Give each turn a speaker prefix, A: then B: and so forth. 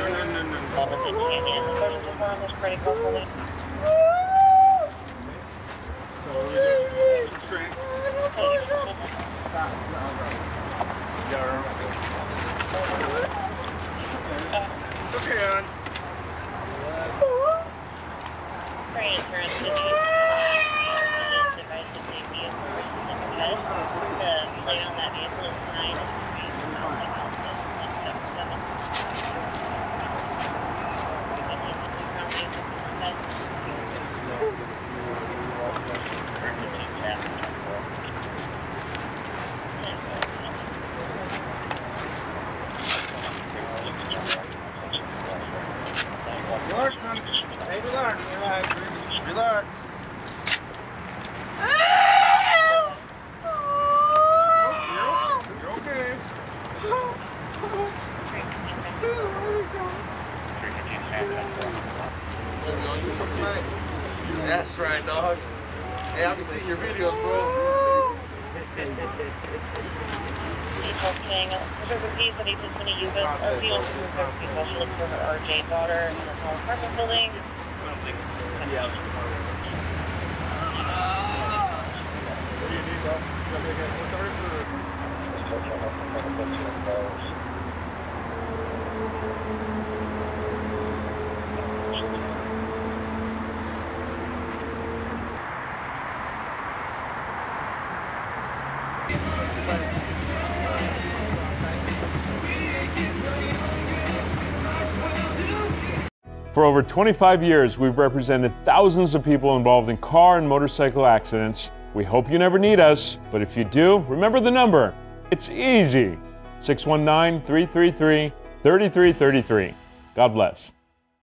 A: Relax. You're okay. On YouTube tonight? That's right, dog. Hey, I've been seeing your videos, bro.
B: Reserve a piece that he's just going to use it. Or he wants to reserve a piece while she looks for her RJ daughter in the small apartment building.
A: Yeah. What do you need, bro? You want me to get a story for?
C: For over 25 years, we've represented thousands of people involved in car and motorcycle accidents. We hope you never need us, but if you do, remember the number. It's easy. 619-333-3333. God bless.